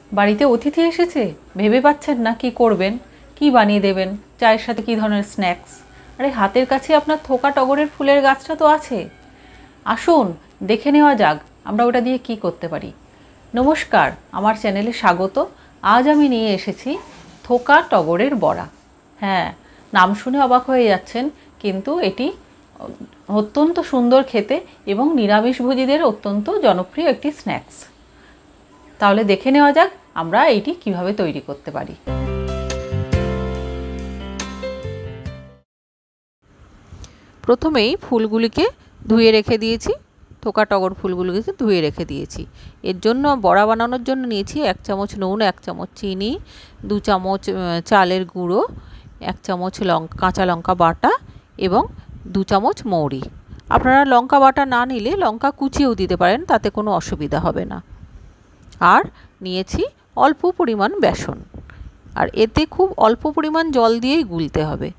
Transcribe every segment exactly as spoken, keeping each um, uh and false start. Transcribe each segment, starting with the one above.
বাড়িতে অতিথি এসেছে, ভেবে পাচ্ছেন না কি করবেন, কি বানিয়ে দেবেন, চায়ের সাথে কী ধরনের স্ন্যাক্স। আরে হাতের কাছে আপনার থোকা টগরের ফুলের গাছটা তো আছে, আসুন দেখে নেওয়া যাক আমরা ওটা দিয়ে কি করতে পারি। নমস্কার, আমার চ্যানেলে স্বাগত। আজ আমি নিয়ে এসেছি থোকা টগরের বড়া। হ্যাঁ, নাম শুনে অবাক হয়ে যাচ্ছেন, কিন্তু এটি অত্যন্ত সুন্দর খেতে এবং নিরামিষভোজীদের অত্যন্ত জনপ্রিয় একটি স্ন্যাক্স। তাহলে দেখে নেওয়া যাক আমরা এইটি কিভাবে তৈরি করতে পারি। প্রথমেই ফুলগুলিকে ধুয়ে রেখে দিয়েছি, থোকা টগর ফুলগুলিকে ধুয়ে রেখে দিয়েছি। এর জন্য বড়া বানানোর জন্য নিয়েছি এক চামচ নুন, এক চামচ চিনি, দু চামচ চালের গুঁড়ো, এক চামচ লঙ্কা কাঁচা লঙ্কা বাটা এবং দু চামচ মৌরি। আপনারা লঙ্কা বাটা না নিলে লঙ্কা কুচিয়েও দিতে পারেন, তাতে কোনো অসুবিধা হবে না। আর নিয়েছি অল্প পরিমাণ বেসন, আর এতে খুব অল্প পরিমাণ জল দিয়েই গুলতে হবে।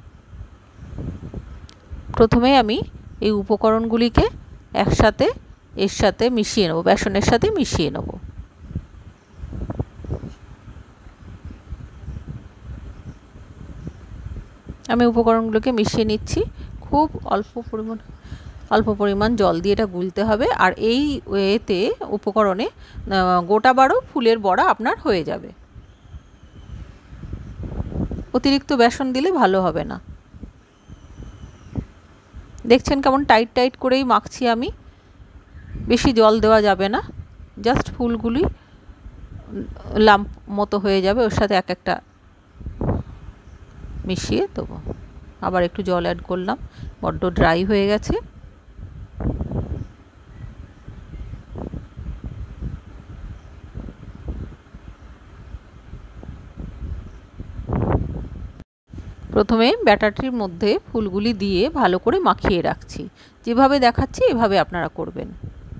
প্রথমে আমি এই উপকরণগুলিকে একসাথে এর সাথে মিশিয়ে নেব, বেসনের সাথে মিশিয়ে নেব। আমি উপকরণগুলোকে মিশিয়ে নিচ্ছি। খুব অল্প পরিমাণ অল্প পরিমাণ জল দিয়ে এটা গুলতে হবে। আর এই এতে উপকরণে গোটা বারো ফুলের বড়া আপনার হয়ে যাবে। অতিরিক্ত বেসন দিলে ভালো হবে না। দেখছেন কেমন টাইট টাইট করেই মাখছি আমি, বেশি জল দেওয়া যাবে না, জাস্ট ফুলগুলি লাম্প মতো হয়ে যাবে, ওর সাথে এক একটা মিশিয়ে দেবো। আবার একটু জল অ্যাড করলাম, বড্ড ড্রাই হয়ে গেছে। প্রথমে ব্যাটারটির মধ্যে ফুলগুলি দিয়ে ভালো করে মাখিয়ে রাখছি। যেভাবে দেখাচ্ছি এভাবে আপনারা করবেন।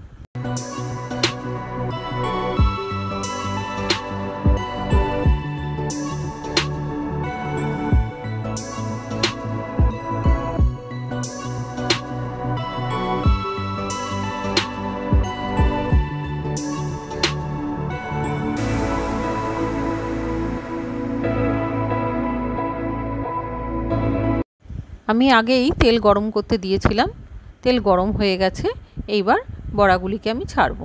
আমি আগেই তেল গরম করতে দিয়েছিলাম, তেল গরম হয়ে গেছে। এইবার বড়াগুলিকে আমি ছাড়ব।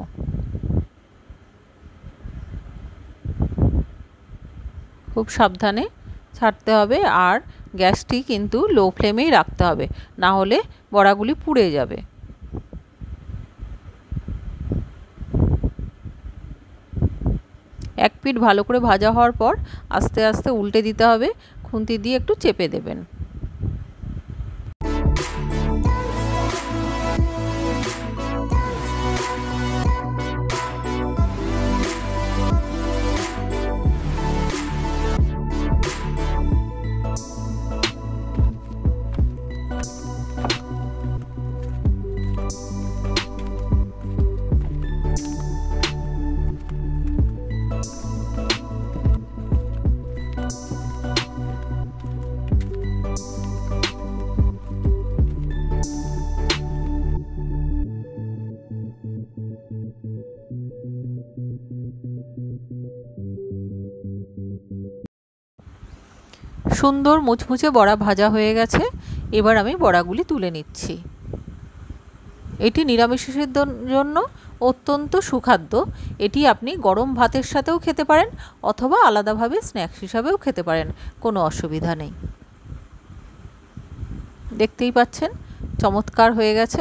খুব সাবধানে ছাড়তে হবে, আর গ্যাসটি কিন্তু লো ফ্লেমেই রাখতে হবে, না হলে বড়াগুলি পুড়ে যাবে। এক পিঠ ভালো করে ভাজা হওয়ার পর আস্তে আস্তে উল্টে দিতে হবে, খুন্তি দিয়ে একটু চেপে দেবেন। সুন্দর মুচমুচে বড়া ভাজা হয়ে গেছে। এবার আমি বড়াগুলি তুলে নিচ্ছি। এটি নিরামিষের জন্য অত্যন্ত সুখাদ্য। এটি আপনি গরম ভাতের সাথেও খেতে পারেন, অথবা আলাদাভাবে স্ন্যাক্স হিসাবেও খেতে পারেন, কোনো অসুবিধা নেই। দেখতেই পাচ্ছেন চমৎকার হয়ে গেছে।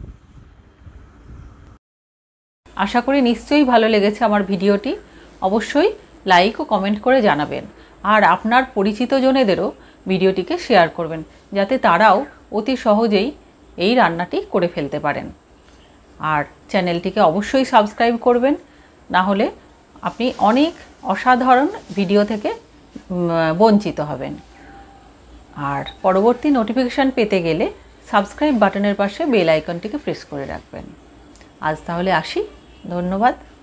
আশা করি নিশ্চয়ই ভালো লেগেছে আমার ভিডিওটি। অবশ্যই লাইক ও কমেন্ট করে জানাবেন, আর আপনার পরিচিত জনেদেরও ভিডিওটিকে শেয়ার করবেন, যাতে তারাও অতি সহজেই এই রান্নাটি করে ফেলতে পারেন। আর চ্যানেলটিকে অবশ্যই সাবস্ক্রাইব করবেন, না হলে আপনি অনেক অসাধারণ ভিডিও থেকে বঞ্চিত হবেন। আর পরবর্তী নোটিফিকেশান পেতে গেলে সাবস্ক্রাইব বাটনের পাশে বেল আইকনটিকে প্রেস করে রাখবেন। আজ তাহলে আসি, ধন্যবাদ।